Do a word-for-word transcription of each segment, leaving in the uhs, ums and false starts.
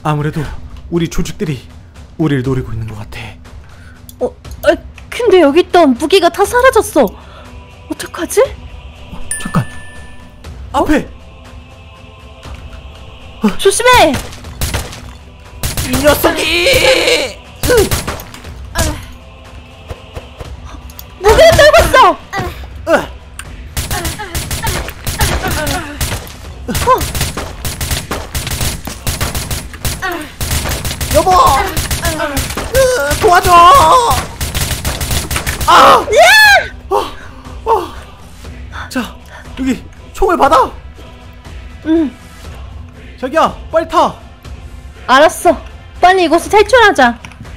아무래도 우리 조직들이 우리를 노리고 있는 것 같아. 어, 아, 근데 여기 있던 무기가 다 사라졌어. 어떡하지? 어, 잠깐. 앞에! 어, 조심해! 이 녀석이! 무기를 떨궜어! 어. 여보! 으, 도와줘! 아! 예! 어, 어. 자, 여기 총을 받아! 응. 자기야, 빨리 타! 알았어. 빨리 이곳을 탈출하자.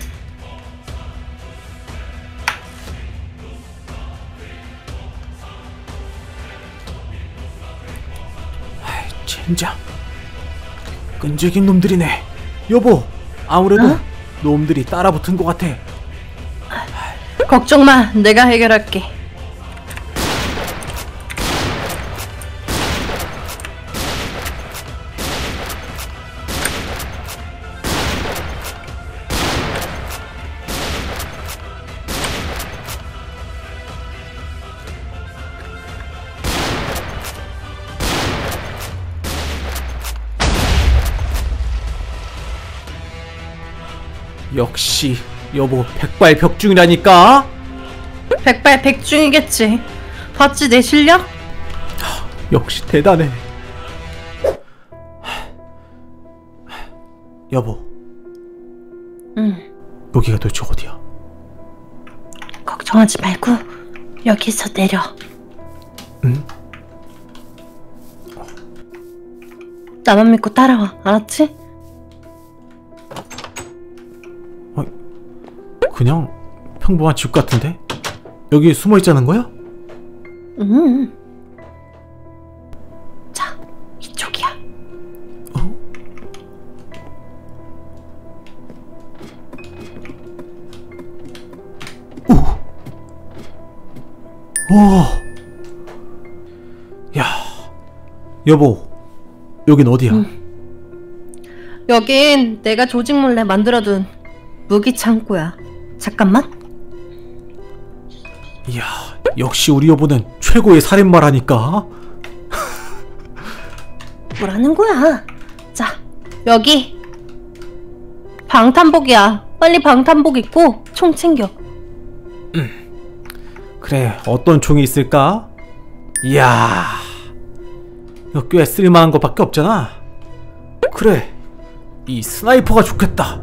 아이, 젠장. 끈질긴 놈들이네. 여보, 아무래도 어? 놈들이 따라붙은 것 같아. 걱정 마, 내가 해결할게. 역시 여보 백발백중이라니까. 백발백중이겠지. 봤지 내 실력? 역시 대단해. 여보. 응. 여기가 도대체 어디야? 걱정하지 말고 여기서 내려. 응? 나만 믿고 따라와. 알았지? 그냥 평범한 집 같은데? 여기 숨어 있자는 거야? 응. 자, 이쪽이야. 어? 오! 오! 야, 여보, 여긴 어디야? 응. 여긴 내가 조직 몰래 만들어둔 무기 창고야. 잠깐만. 이야, 역시 우리 여보는 최고의 살인마라니까. 뭐라는 거야? 자, 여기 방탄복이야. 빨리 방탄복 입고 총 챙겨. 음, 그래, 어떤 총이 있을까? 이야, 이거 꽤 쓸만한 것밖에 없잖아. 그래, 이 스나이퍼가 좋겠다.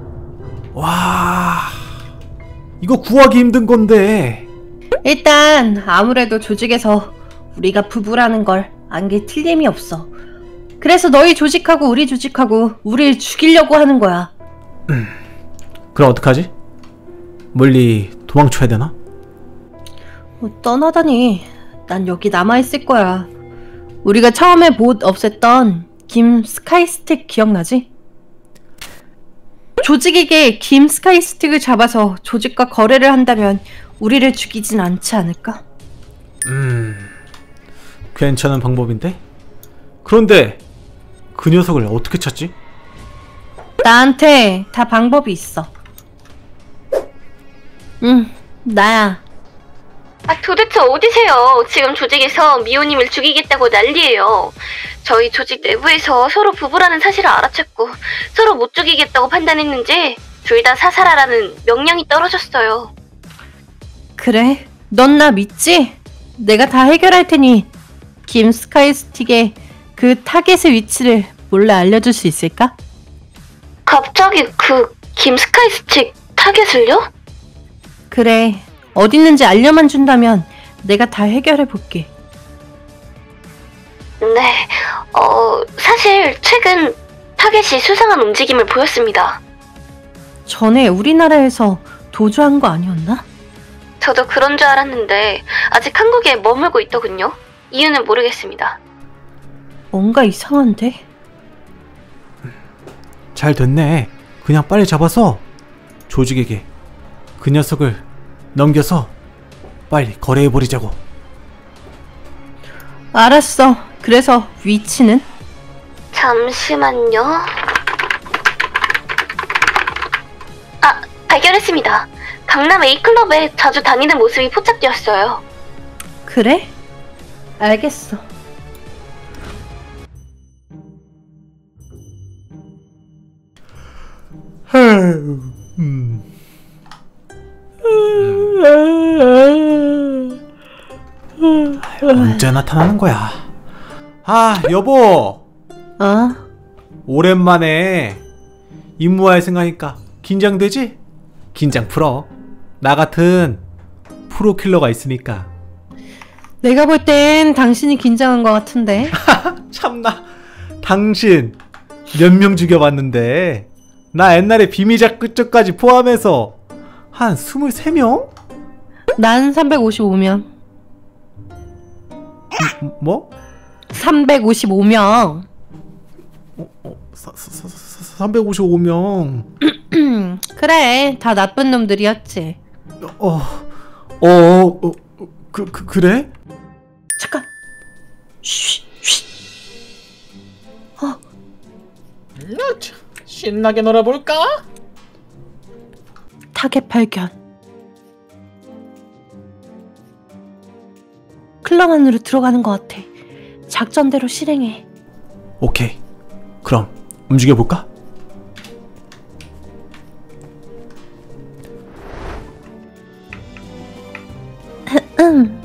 와, 이거 구하기 힘든 건데. 일단 아무래도 조직에서 우리가 부부라는 걸 안 게 틀림이 없어. 그래서 너희 조직하고 우리 조직하고 우리를 죽이려고 하는 거야. 음, 그럼 어떡하지? 멀리 도망쳐야 되나? 뭐 떠나다니. 난 여기 남아있을 거야. 우리가 처음에 봇 없앴던 김 스카이스틱 기억나지? 조직에게 김 스카이스틱을 잡아서 조직과 거래를 한다면 우리를 죽이진 않지 않을까? 음, 괜찮은 방법인데? 그런데 그 녀석을 어떻게 찾지? 나한테 다 방법이 있어. 응, 나야. 아, 도대체 어디세요? 지금 조직에서 미호님을 죽이겠다고 난리예요. 저희 조직 내부에서 서로 부부라는 사실을 알아챘고 서로 못 죽이겠다고 판단했는지 둘 다 사살하라는 명령이 떨어졌어요. 그래? 넌 나 믿지? 내가 다 해결할 테니 김 스카이스틱의 그 타겟의 위치를 몰래 알려줄 수 있을까? 갑자기 그 김 스카이스틱 타겟을요? 그래, 어디 있는지 알려만 준다면 내가 다 해결해 볼게. 네, 어, 사실 최근 타겟이 수상한 움직임을 보였습니다. 전에 우리나라에서 도주한 거 아니었나? 저도 그런 줄 알았는데 아직 한국에 머물고 있더군요. 이유는 모르겠습니다. 뭔가 이상한데? 잘 됐네. 그냥 빨리 잡아서 조직에게 그 녀석을 넘겨서 빨리 거래해버리자고. 알았어. 그래서 위치는? 잠시만요. 발견했습니다. 강남 A클럽에 자주 다니는 모습이 포착되었어요. 그래? 알겠어. 음. 언제 나타나는 거야? 아, 여보. 어? 오랜만에 임무할 생각하니까 긴장되지? 긴장 풀어. 나 같은 프로킬러가 있으니까. 내가 볼 땐 당신이 긴장한 것 같은데. 참나. 당신 몇 명 죽여봤는데 나 옛날에 비밀작 끝쪽까지 포함해서 한 스물세 명? 난 삼백오십오 명. 음, 뭐? 삼백오십오 명. 어, 어, 사, 사, 사, 사, 삼백오십오 명. 그래, 다 나쁜 놈들이었지. 어, 어, 어, 그, 그, 그래? 잠깐. 쉬, 쉬. 어, 음, 참, 신나게 놀아볼까? 타겟 발견. 클럽 안으로 들어가는 것 같아. 작전대로 실행해. 오케이. 그럼 움직여볼까? 응.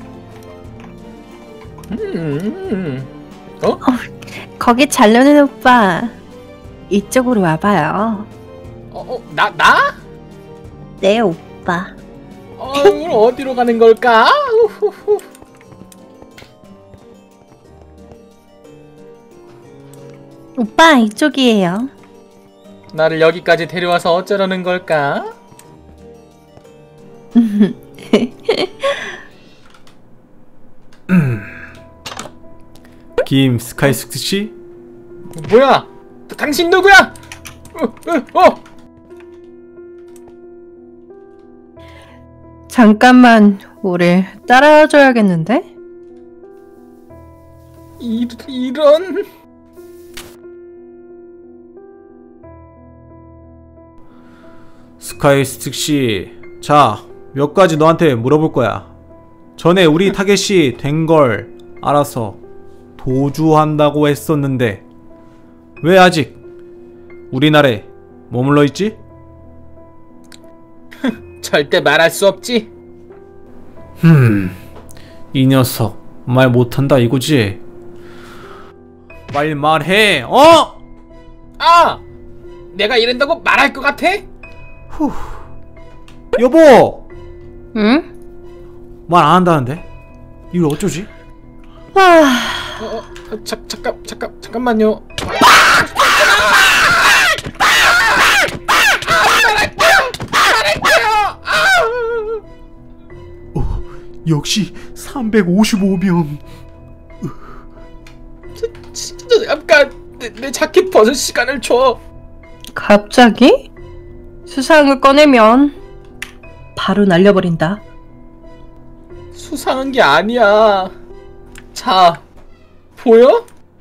음, 어? 거기 잘 노는 오빠. 이쪽으로 와봐요. 어, 어, 나, 나? 네, 오빠. 어, 그럼 어디로 가는 걸까? 우후후. 오빠, 이쪽이에요. 나를 여기까지 데려와서 어쩌려는 걸까? 김 스카이스크 씨? 뭐야? 다- 당신 누구야? 어, 어, 어. 잠깐만, 우리 따라와줘야겠는데? 이, 이런... 스카이스틱 씨, 자, 몇 가지 너한테 물어볼 거야. 전에 우리 타겟이 된 걸 알아서 도주한다고 했었는데 왜 아직 우리나라에 머물러 있지? 절대 말할 수 없지. 흠, 이 녀석 말 못한다 이거지? 빨리 말해, 어? 아! 내가 이런다고 말할 것 같아? 후, 여보, 응? 말 안 한다는데? 이걸 어쩌지? 와, 어, 어, 자, 잠깐, 잠깐, 잠깐만요. 어, 역시 삼백오십오 명. 진짜 잠깐 내, 내 자켓 벗을 시간을 줘. 갑자기? 수상한 걸 꺼내면 바로 날려버린다. 수상한 게 아니야. 자, 보여?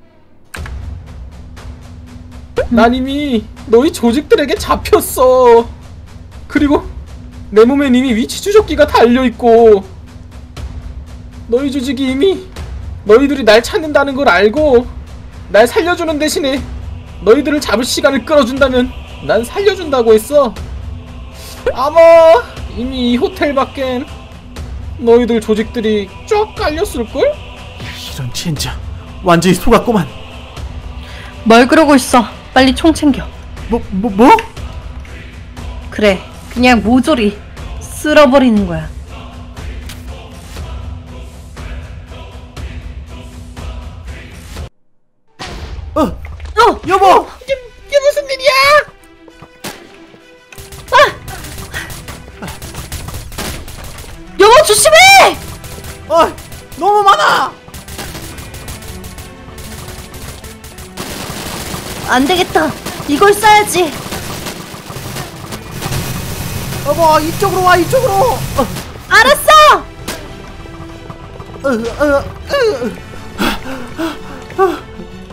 난 이미 너희 조직들에게 잡혔어. 그리고 내 몸엔 이미 위치 추적기가 달려있고 너희 조직이 이미 너희들이 날 찾는다는 걸 알고 날 살려주는 대신에 너희들을 잡을 시간을 끌어준다면 난 살려준다고 했어. 아마 이미 이 호텔 밖엔 너희들 조직들이 쫙 깔렸을걸? 이런 진짜 완전히 속았구만. 뭘 그러고 있어? 빨리 총 챙겨. 뭐, 뭐, 뭐? 그래, 그냥 모조리 쓸어버리는 거야. 어, 어! 여보! 이게, 이게 무슨 일이야? 여보, 조심해! 어, 너무 많아! 안 되겠다. 이걸 쏴야지. 여보, 이쪽으로 와, 이쪽으로! 어, 알았어! 어, 어, 어.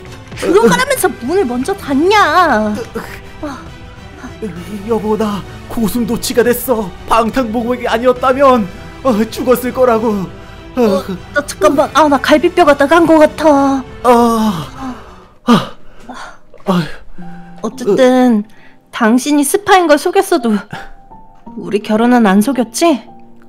들어가라면서 문을 먼저 닫냐? 여보, 나 고슴도치가 됐어. 방탄복맥이 아니었다면 어, 죽었을 거라고. 어, 어, 나 잠깐만. 아, 나 갈비뼈가 나간 것 같아. 아, 아, 아, 어쨌든 당신이 스파인 걸 속였어도 우리 결혼은 안 속였지?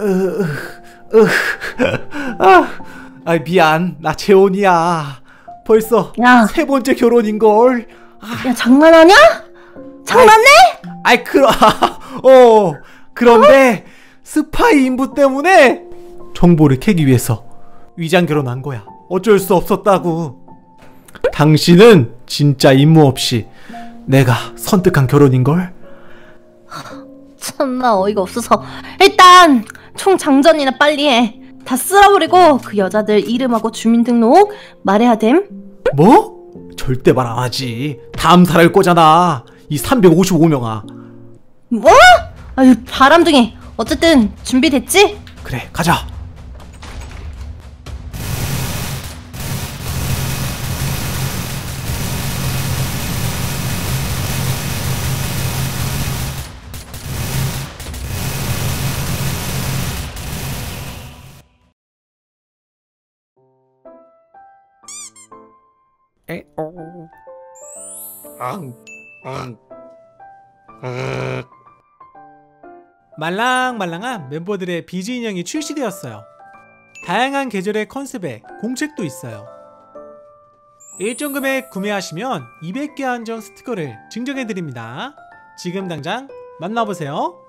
아, 아, 미안. 나 재혼이야. 벌써 야. 세 번째 결혼인 걸. 야, 장난하냐? 장난해? 아이, 그러, 어, 그런데 스파이 인부 때문에 정보를 캐기 위해서 위장 결혼한 거야. 어쩔 수 없었다고. 당신은 진짜 임무 없이 내가 선택한 결혼인걸? 참나 어이가 없어서. 일단 총 장전이나 빨리 해. 다 쓸어버리고 그 여자들 이름하고 주민등록 말해야 됨. 뭐? 절대 말 안 하지. 다 암살할 거잖아. 이 삼백오십오 명아. 뭐? 아유, 바람둥이. 어쨌든 준비됐지? 그래, 가자. 에오. 앙, 앙, 앙. 말랑말랑한 멤버들의 비즈 인형이 출시되었어요. 다양한 계절의 컨셉에 공책도 있어요. 일정 금액 구매하시면 이백 개 한정 스티커를 증정해드립니다. 지금 당장 만나보세요.